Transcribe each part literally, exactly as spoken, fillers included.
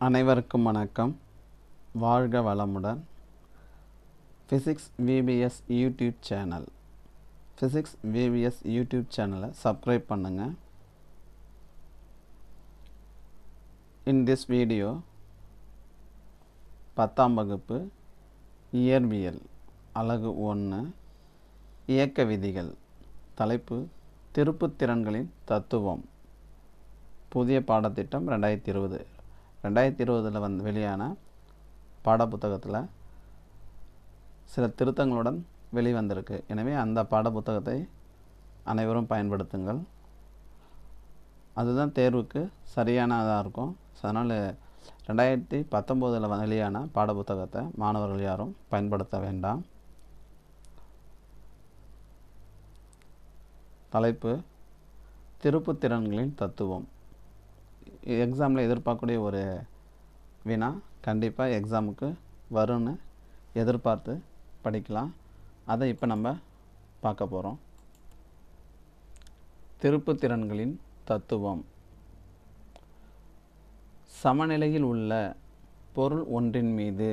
அனைவருக்கும் வணக்கம். வாழ்க வளமுடன். Physics V B S YouTube channel physics V B S YouTube சேனலை சப்ஸ்கிரைப் பண்ணுங்க. இன் திஸ் வீடியோ பத்தாம் வகுப்பு இயற்பியல் அலகு ஒன்று இயக்க விதிகள், தலைப்பு திருப்புத்திறன்களின் தத்துவம், புதிய பாடத்திட்டம் ரெண்டாயிரத்தி இருபது ரெண்டாயிரத்தி இருபதில் வந்து வெளியான பாடப்புத்தகத்தில் சில திருத்தங்களுடன் வெளிவந்திருக்கு. எனவே அந்த பாடப்புத்தகத்தை அனைவரும் பயன்படுத்துங்கள். அதுதான் தேர்வுக்கு சரியானதாக இருக்கும். அதனால் ரெண்டாயிரத்தி பத்தொம்போதில் வெளியான பாடப்புத்தகத்தை மாணவர்கள் யாரும் பயன்படுத்த வேண்டாம். தலைப்பு திருப்புத்திறன்களின் தத்துவம். எக்ஸாமில் எதிர்பார்க்கக்கூடிய ஒரு வினா கண்டிப்பாக எக்ஸாமுக்கு வரும்னு எதிர்பார்த்து படிக்கலாம். அதை இப்போ நம்ம பார்க்க போகிறோம். திருப்புத்திறன்களின் தத்துவம். சமநிலையில் உள்ள பொருள் ஒன்றின் மீது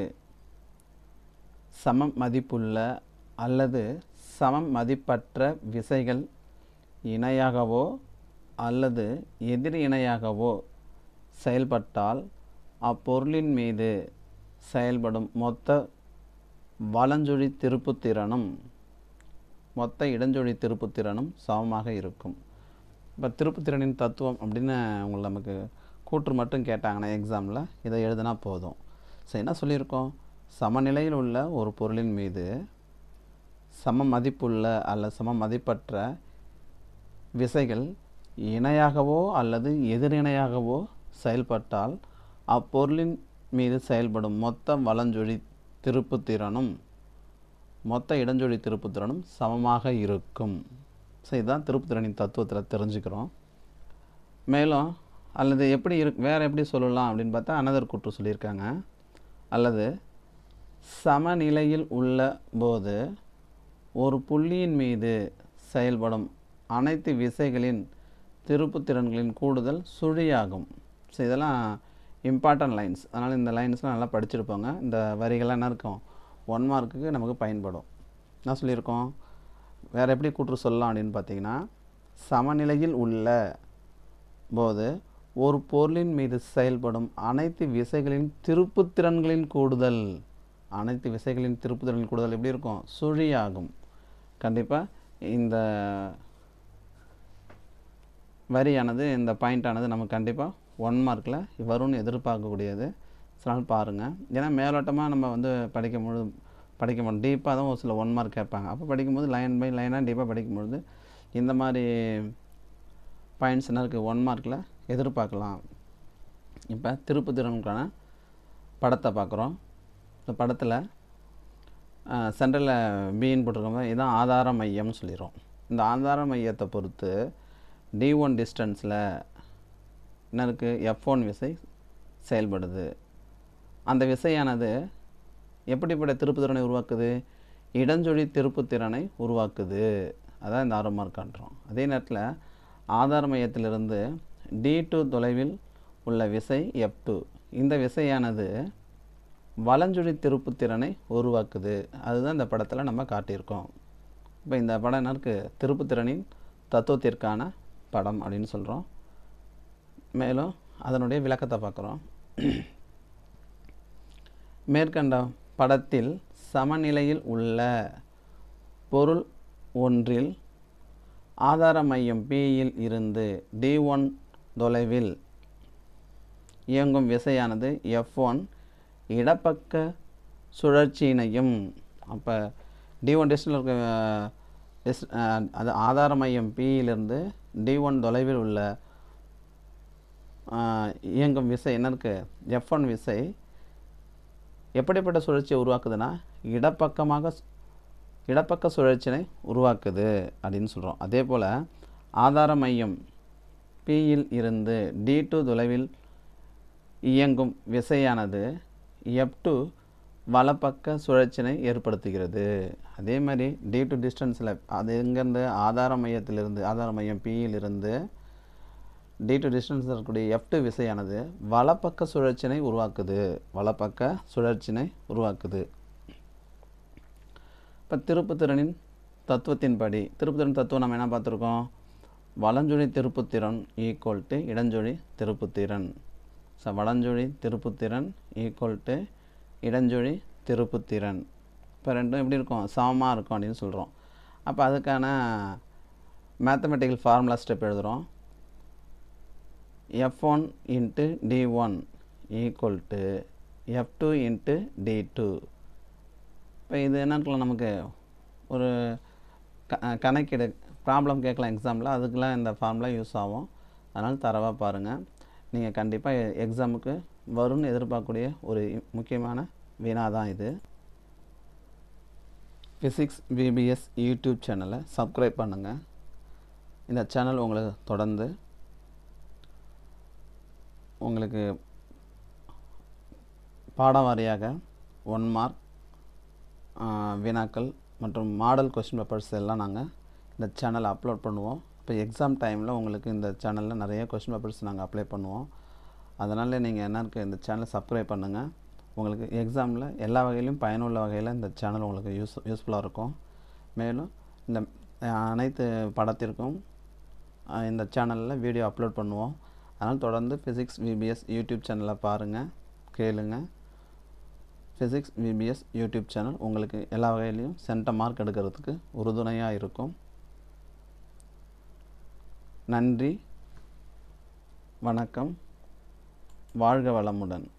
சம மதிப்புள்ள அல்லது சம மதிப்பற்ற விசைகள் இணையாகவோ அல்லது எதிர் இணையாகவோ செயல்பட்டால் அப்பொருளின் மீது செயல்படும் மொத்த வலஞ்சுழி திருப்புத்திறனும் மொத்த இடஞ்சொழி திருப்புத்திறனும் சமமாக இருக்கும். இப்போ திருப்புத்திறனின் தத்துவம் அப்படின்னு உங்களை நமக்கு கூற்று மட்டும் கேட்டாங்கன்னா எக்ஸாமில் இதை எழுதினா போதும். ஸோ என்ன சொல்லியிருக்கோம்? சமநிலையில் உள்ள ஒரு பொருளின் மீது சம மதிப்புள்ள அல்லது சம மதிப்பற்ற விசைகள் இணையாகவோ அல்லது எதிரிணையாகவோ செயல்பட்டால் அப்பொருளின் மீது செயல்படும் மொத்த வலஞ்சொழி திருப்புத்திறனும் மொத்த இடஞ்சொழி திருப்புத்திறனும் சமமாக இருக்கும். ஸோ இதுதான் திருப்புத்திறனின் தத்துவத்தில் தெரிஞ்சுக்கிறோம். மேலும் அல்லது எப்படி இரு வேறு எப்படி சொல்லலாம் அப்படின்னு பார்த்தா அனதர் கூற்று சொல்லியிருக்காங்க. அல்லது சமநிலையில் உள்ள போது ஒரு புள்ளியின் மீது செயல்படும் அனைத்து விசைகளின் திருப்புத்திறன்களின் கூடுதல் சுழியாகும். ஸோ இதெல்லாம் இம்பார்ட்டன்ட் லைன்ஸ். அதனால் இந்த லைன்ஸ்லாம் நல்லா படிச்சிருப்பாங்க. இந்த வரிகள்லாம் என்ன இருக்கும், ஒன் மார்க்குக்கு நமக்கு பயன்படும். என்ன சொல்லியிருக்கோம்? வேறு எப்படி கூற்று சொல்லலாம் அப்படின்னு பார்த்தீங்கன்னா, சமநிலையில் உள்ள போது ஒரு பொருளின் மீது செயல்படும் அனைத்து விசைகளின் திருப்புத்திறன்களின் கூடுதல் அனைத்து விசைகளின் திருப்புத்திறனின் கூடுதல் எப்படி இருக்கும்? சுழியாகும். கண்டிப்பாக இந்த வரியானது இந்த பாயிண்டானது நமக்கு கண்டிப்பாக ஒன் மார்க்கில் வரும்னு எதிர்பார்க்கக்கூடியது. அதனால் பாருங்கள். ஏன்னா மேலோட்டமாக நம்ம வந்து படிக்கும்பொழுது படிக்க முடியும், டீப்பாக தான் ஒரு சில ஒன் மார்க் கேட்பாங்க. அப்போ படிக்கும்போது லைன் பை லைனாக டீப்பாக படிக்கும்பொழுது இந்த மாதிரி பாயிண்ட்ஸ் என்ன இருக்குது, ஒன் மார்க்கில் எதிர்பார்க்கலாம். இப்போ திருப்புத்திறனுக்கான படத்தை பார்க்குறோம். இந்த படத்தில் சென்ட்ரலில் பின்னு போட்டிருக்கோம். இதுதான் ஆதார மையம்னு சொல்லிடுறோம். இந்த ஆதார மையத்தை பொறுத்து டி ஒன் டிஸ்டன்ஸில் என்ன இருக்குது, எஃப் ஒன் விசை செயல்படுது. அந்த விசையானது எப்படிப்பட்ட திருப்புத்திறனை உருவாக்குது? இடஞ்சொழி திருப்புத்திறனை உருவாக்குது. அதான் இந்த ஆறு மார்க் காட்டுறோம். அதே நேரத்தில் ஆதார மையத்திலிருந்து டி டூ தொலைவில் உள்ள விசை எஃப் டூ. இந்த விசையானது வலஞ்சுழி திருப்புத்திறனை உருவாக்குது. அதுதான் இந்த படத்தில் நம்ம காட்டியிருக்கோம். இப்போ இந்த படம் என்ன இருக்குது, திருப்புத்திறனின் தத்துவத்திற்கான படம் அப்படின்னு சொல்கிறோம். மேலும் அதனுடைய விளக்கத்தை பார்க்குறோம். மேற்கண்ட படத்தில் சமநிலையில் உள்ள பொருள் ஒன்றில் ஆதார மையம் Pயில் இருந்து டி ஒன் தொலைவில் இயங்கும் விசையானது எஃப் ஒன் இடப்பக்க சுழற்சியினையும், அப்போ டி ஒன் டிஸ்டன்ஸில் இருக்க டிஸ் அது ஆதார மையம் Pயிலிருந்து டி ஒன் தொலைவில் உள்ள இயங்கும் விசை என்ன இருக்குது, எஃப் ஒன் விசை எப்படிப்பட்ட சுழற்சியை உருவாக்குதுன்னா இடப்பக்கமாக இடப்பக்க சுழற்சினை உருவாக்குது அப்படின்னு சொல்கிறோம். அதே போல் ஆதார மையம் Pயில் இருந்து டி டூ தொலைவில் இயங்கும் விசையானது எஃப் டூ வலப்பக்க சுழற்சினை ஏற்படுத்துகிறது. அதே மாதிரி டி டூ டிஸ்டன்ஸில் அது எங்கேருந்து ஆதார மையத்திலிருந்து ஆதார மையம் Pயிலிருந்து டி டூ டிஸ்டன்ஸில் இருக்கக்கூடிய எஃப் டூ விசையானது வலப்பக்க சுழற்சினை உருவாக்குது வலப்பக்க சுழற்சினை உருவாக்குது. இப்போ திருப்புத்திறனின் தத்துவத்தின்படி திருப்புத்திறன் தத்துவம் நம்ம என்ன பார்த்துருக்கோம்? வலஞ்சுழி திருப்புத்திறன் ஈக்குவல் டு இடஞ்சுழி திருப்புத்திறன். ஸோ வலஞ்சுழி திருப்புத்திறன் ஈக்குவல் டு இடஞ்சுழி திருப்புத்திறன். இப்போ ரெண்டும் எப்படி இருக்கும்? சமமாக இருக்கும் அப்படின்னு சொல்கிறோம். அப்போ அதுக்கான மேத்தமெட்டிக்கல் ஃபார்முலா ஸ்டெப் எழுதுகிறோம். F one into d one equal to F two into d two. இப்போ இது என்னன்னு நமக்கு ஒரு க கணக்கீடு ப்ராப்ளம் கேட்கலாம் எக்ஸாமில், அதுக்கெலாம் இந்த ஃபார்முலா யூஸ் ஆகும். அதனால் தரவாக பாருங்கள். நீங்கள் கண்டிப்பாக எக்ஸாமுக்கு வரும்னு எதிர்பார்க்கக்கூடிய ஒரு முக்கியமான வினா தான் இது. Physics V B S YouTube சேனலை சப்ஸ்கிரைப் பண்ணுங்கள். இந்த சேனல் உங்களுக்கு தொடர்ந்து உங்களுக்கு பாடம் வாரியாக ஒன் மார்க் வினாக்கள் மற்றும் மாடல் கொஸ்டின் பேப்பர்ஸ் எல்லாம் நாங்கள் இந்த சேனலில் அப்லோட் பண்ணுவோம். இப்போ எக்ஸாம் டைமில் உங்களுக்கு இந்த சேனலில் நிறைய கொஸ்டின் பேப்பர்ஸ் நாங்கள் அப்ளை பண்ணுவோம். அதனால் நீங்கள் என்ன இருக்குது, இந்த சேனலை சப்ஸ்கிரைப் பண்ணுங்கள். உங்களுக்கு எக்ஸாமில் எல்லா வகையிலும் பயனுள்ள வகையில் இந்த சேனல் உங்களுக்கு யூஸ் யூஸ்ஃபுல்லாக இருக்கும். மேலும் இந்த அனைத்து படத்திற்கும் இந்த சேனலில் வீடியோ அப்லோட் பண்ணுவோம். அதனால் தொடர்ந்து physics V B S YouTube சேனலை பாருங்கள், கேளுங்க. Physics V B S YouTube channel உங்களுக்கு எல்லா வகையிலையும் சென்ட மார்க் எடுக்கிறதுக்கு உறுதுணையாக இருக்கும். நன்றி, வணக்கம், வாழ்க வளமுடன்.